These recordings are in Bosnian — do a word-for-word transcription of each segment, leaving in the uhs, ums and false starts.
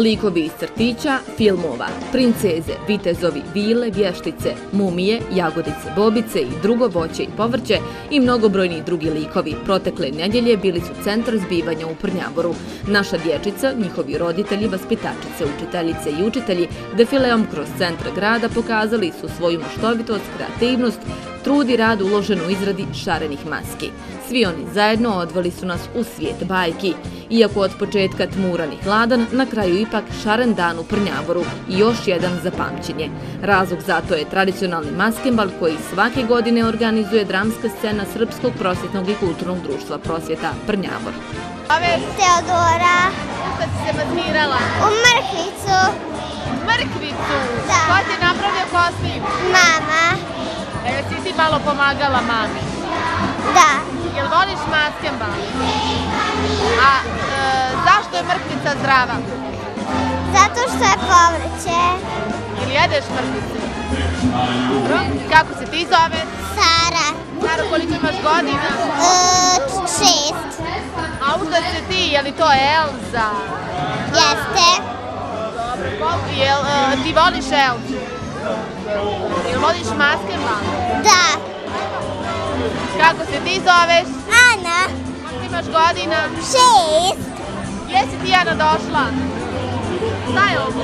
Likovi iz crtića, filmova, princeze, vitezovi, vile, vještice, mumije, jagodice, bobice i drugo voće i povrće i mnogobrojni drugi likovi protekle nedjelje bili su centar zbivanja u Prnjavoru. Naša dječica, njihovi roditelji, vaspitačice, učiteljice i učitelji defileom kroz centar grada pokazali su svoju maštovitost, kreativnost, trud i rad uložen u izradi šarenih maski. Svi oni zajedno odveli su nas u svijet bajki. Iako od početka tmuran i hladan, na kraju ipak šaren dan u Prnjavoru i još jedan za pamćenje. Razlog za to je tradicionalni maskenbal koji svake godine organizuje dramska scena Srpskog prosvjetnog i kulturnog društva Prosvjeta Prnjavor. Teodora. Šta si se maskirala? U mrkvicu. Mrkvicu? Da. Ko ti je napravio kostim? Mama. E, jesi ti malo pomagala mami? Da. Jel voliš maskenbal? A e, zašto je mrkvica zdrava? Zato što je povrće. Ili jedeš mrkvicu? Dobro. Kako se ti zove? Sara. Sara, koliko imaš godina? E, šest. A uzda se ti, je li to Elza? Jeste. Dobro. Jel e, ti voliš Elzu? Jel voliš maskenbal? Da. Kako se ti zoveš? Ana. Koliko imaš godina? Šest. Gdje si ti, Ana, došla? Šta je ovo?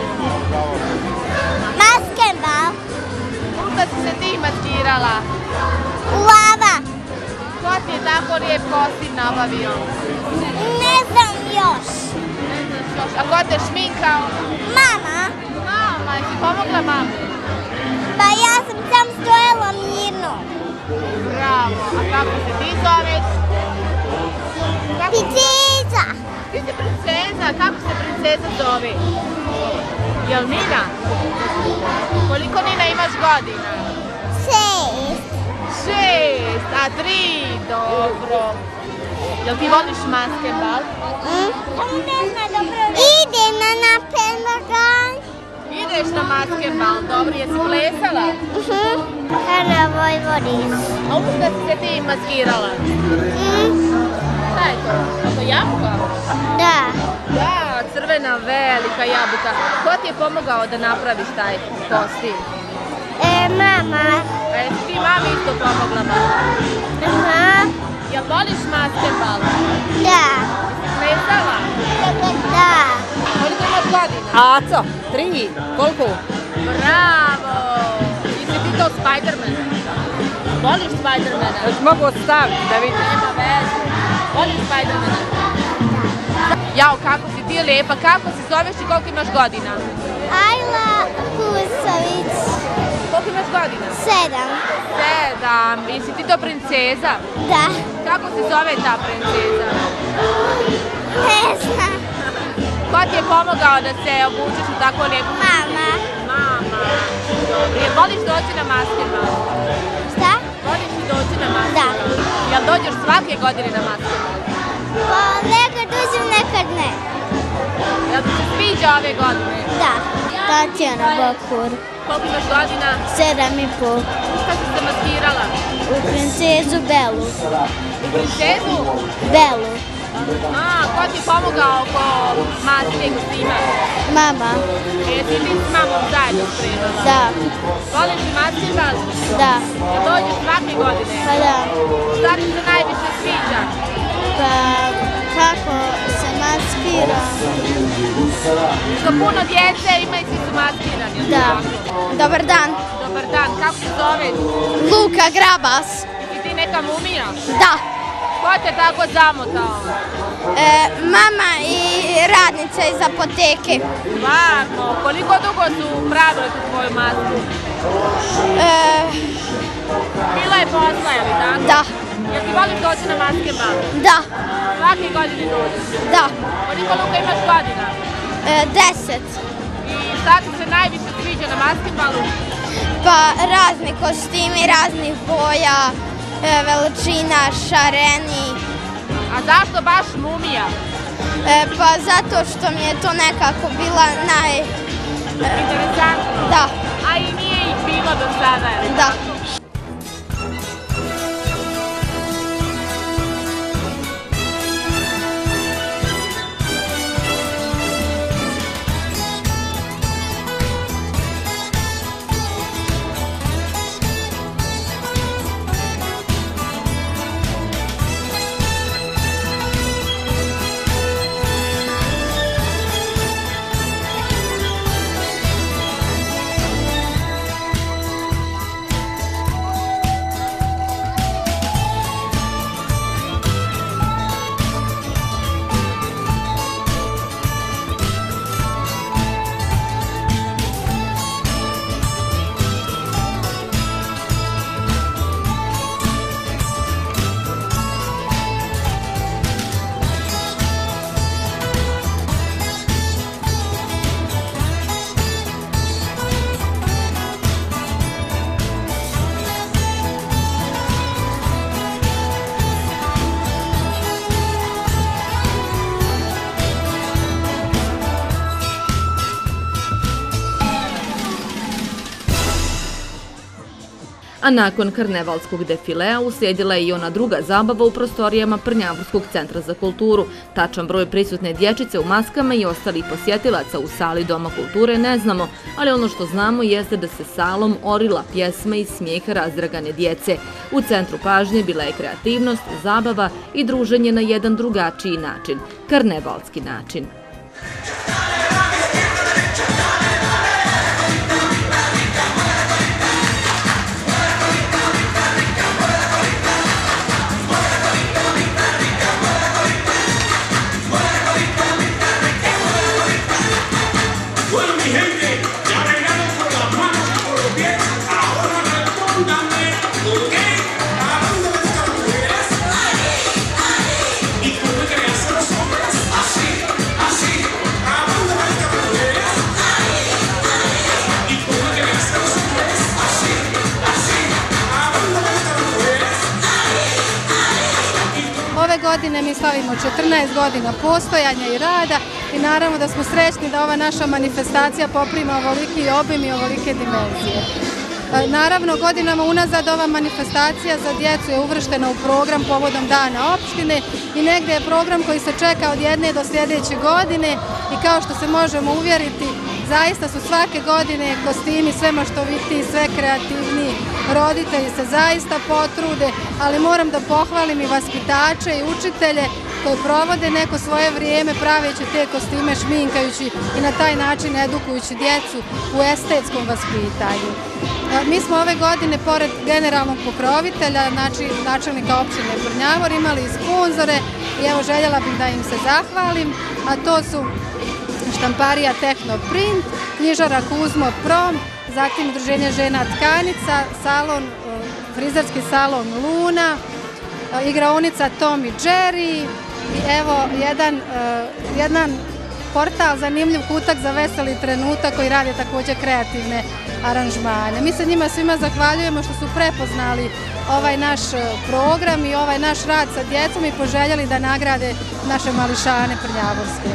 Maskenbal. Kuda si se ti maskirala? Lava. Ko ti je tako lijep kostim nabavio? Ne znam još. Ne znaš još. A ko te šminkao? Mama. Mama, jesi pomogla mamu? Pa ja sam sam stojala mirno. Bravo. A kako se ti zoveš? Princeza. Ti si princeza. Kako se princeza zove? Jel Nina? Koliko, Nina, imaš godina? Šest. Šest, a tri, dobro. Jel ti voliš maskenbal? Mm? Idem na napenbagan. Ideš na maskenbal, dobro, jesi plesala? Mhm. Ana Vojvodin. A uzda si se ti maskirala? Mm? Šta je to? To jabuka? Da. Da, crvena velika jabuka. Ko ti je pomogao da napraviš taj kostim? E, mama. A jesi ti mami isto pomogla mama? Aha. Jel voliš maskenbal? Da. Plesala? Da. Koliko imaš godina? Aco, tri, koliko? Bravo! Jesi ti to Spiderman? Voliš Spidermana? Još mogu staviti da vidim. Nema veze. Voliš Spidermana? Jao, kako si ti lijepa, kako si zoveš i koliko imaš godina? Ajla Kusović. Koliko imaš godina? Sedam. Sedam. Jesi ti to princeza? Da. Kako se zove ta princeza? Ne znam. Ko ti je pomogao da se obučeš u tako lijepu? Mama. Mama. Dobro. Jel voliš doći na maskenbal? Šta? Voliš li doći na maskenbal? Da. Jel dođeš svake godine na maskenbal? Pa nekad uđem, nekad ne. Jel ti se sviđa ove godine? Da. Tatjana Bakur. Koliko imaš godina? Sedam i pol. Šta si se maskirala? U princezu Belu. U princezu? Belu. A, ko ti je pomogao oko maske i kostima? Mama. Jesi ti s mamom zajedno spremala? Da. Voliš li maskenbal? Da. Jel dođeš svake godine? Pa da. Šta ti se najviše sviđa? Pa kako se maskira. Što puno djece ima i svi su maskirani. Da. Dobar dan. Dobar dan, kako se zoveš? Luka Grabas. Jesi ti neka mumija? Da. Ko te tako zamotao? E, mama i radnica iz apoteke. Stvarno, koliko dugo su pravile tu tvoju masku? E, Bila je posla, je li tako? da. Jel ti voliš doći na maskenbal? Da. Svake godine dođeš? Da. Koliko, Luka, imaš godina? E, deset. I šta ti se najviše sviđa na maskenbalu? Pa razni kostimi, raznih boja, e, veličina, šareni. A zašto baš mumija? E, pa zato što mi je to nekako bila naj... Interesantno. Da. A i nije ih bilo do sada, je li? Da. A nakon karnevalskog defilea uslijedila je i ona druga zabava u prostorijama Prnjavorskog centra za kulturu. Tačan broj prisutne dječice u maskama i ostalih posjetilaca u sali Doma kulture ne znamo, ali ono što znamo jeste da se salom orila pjesme i smijeh razdragane djece. U centru pažnje bila je kreativnost, zabava i druženje na jedan drugačiji način, karnevalski način. Ove godine mi slavimo četrnaest godina postojanja i rada i naravno da smo srećni da ova naša manifestacija poprima ovoliki obim i ovolike dimenzije. Naravno, godinama unazad ova manifestacija za djecu je uvrštena u program povodom Dana opštine i negdje je program koji se čeka od jedne do sljedeće godine i kao što se možemo uvjeriti, zaista su svake godine kostimi sve maštovitiji, sve kreativniji, roditelji se zaista potrude, ali moram da pohvalim i vaspitače i učitelje koji provode neko svoje vrijeme praveći te kostime, šminkajući i na taj način edukujući djecu u estetskom vaspitanju. Mi smo ove godine, pored generalnog pokrovitelja, znači načelnika opštine Prnjavor, imali i sponzore i evo željela bih da im se zahvalim, a to su štamparija Tehnoprint, knjižara Kuzmo Prom, zatim Udruženje žena Tkanica, salon, frizerski salon Luna, igraonica Tom i Jerry i evo jedan, jedan portal zanimljiv Kutak za veseli trenutak koji radi također kreativne aranžmane. Mi se njima svima zahvaljujemo što su prepoznali ovaj naš program i ovaj naš rad sa djecom i poželjeli da nagrade naše mališane prnjavorske.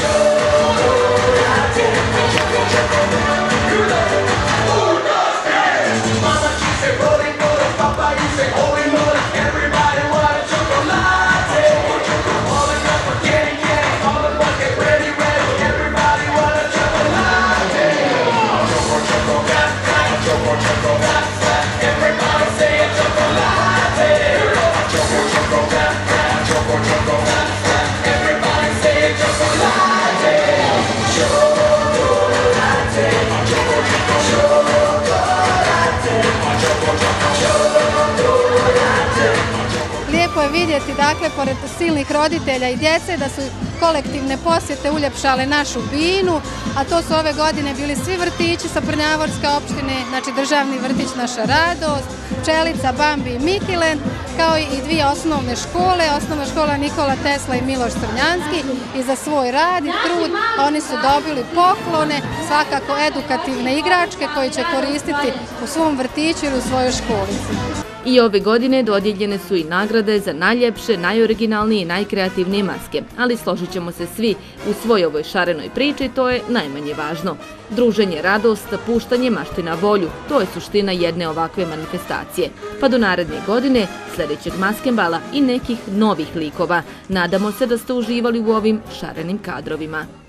Lijepo je vidjeti, dakle, pored silnih roditelja i djece, da su kolektivne posjete uljepšale našu binu, a to su ove godine bili svi vrtići sa Prnjavorske opštine, znači državni vrtić Naša radost, Pčelica, Bambi i Mikilen, kao i dvije osnovne škole, osnovna škola Nikola Tesla i Miloš Crnjanski, i za svoj rad i trud oni su dobili poklone, svakako edukativne igračke koje će koristiti u svom vrtiću ili u svojoj školici. I ove godine dodijeljene su i nagrade za najljepše, najoriginalnije i najkreativnije maske, ali složit ćemo se svi, u svoj ovoj šarenoj priči to je najmanje važno. Druženje, radost, puštanje mašti na volju, to je suština jedne ovakve manifestacije. Pa do naredne godine, sljedećeg maskembala i nekih novih likova. Nadamo se da ste uživali u ovim šarenim kadrovima.